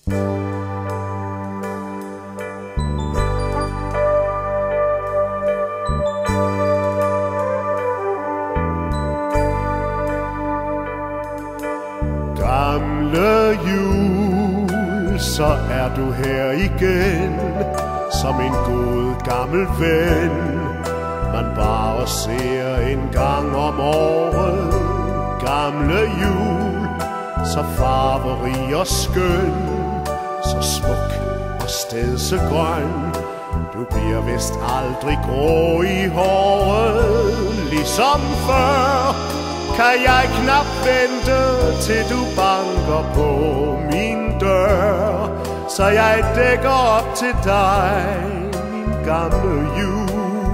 Gamle jul, så er du her igen, som en god gammel ven, man bare ser en gang om året. Gamle jul, så farverig og skøn, så smuk og stedsegrøn. Du bliver vist aldrig grå i håret. Ligesom før kan jeg knap vente, til du banker på min dør, så jeg dækker op til dig, min gamle jul.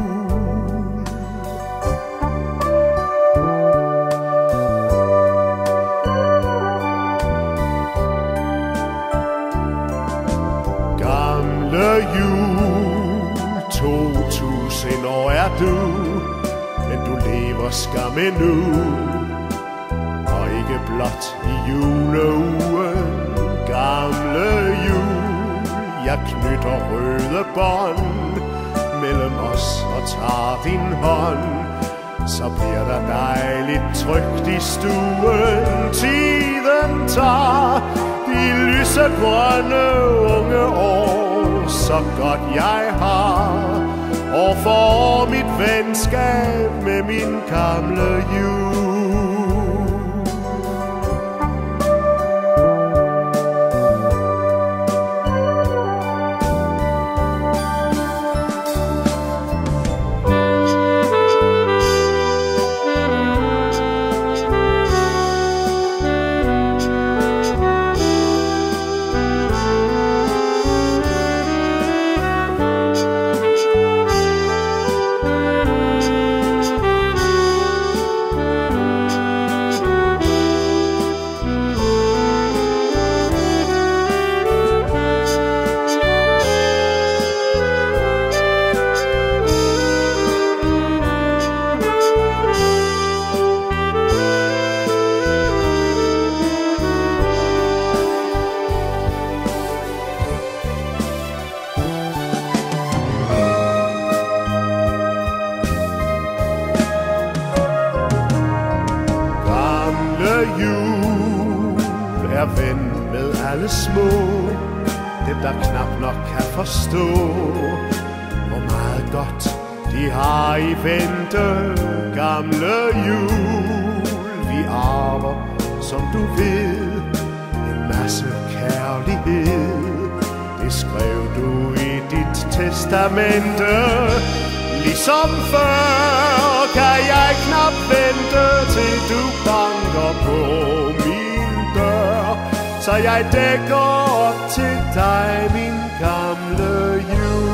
Gamle jul, 2000 år er du, men du lever skam endnu, og ikke blot i juleugen. Gamle jul, jeg knytter røde bånd mellem os og tager din hånd, så bliver der dejligt trygt i stuen. Tiden tager de lysegrønne unge år, så godt jeg har, og for mit venskab med min gamle jul. Jul er ven med alle små, dem der knap nok kan forstå, hvor meget godt de har i vente. Gamle jul, vi arver, som du ved, en masse kærlighed. Det skrev du i dit testamente. Ligesom før kan jeg knap vente, til du banker på min dør, så jeg dækker op til dig, min gamle jul.